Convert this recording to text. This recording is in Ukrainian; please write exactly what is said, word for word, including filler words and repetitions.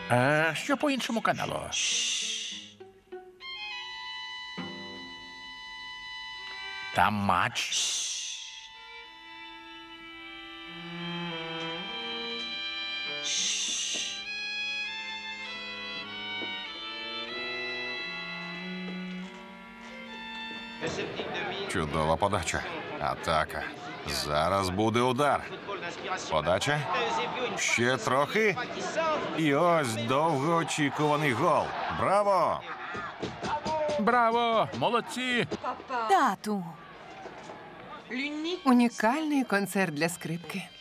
Е, що по іншому каналу? Там матч. Чудова подача. Атака. Зараз буде удар. Подача. Ще трохи. І ось довгоочікуваний гол. Браво! Браво! Молодці! Тату. Унікальний концерт для скрипки.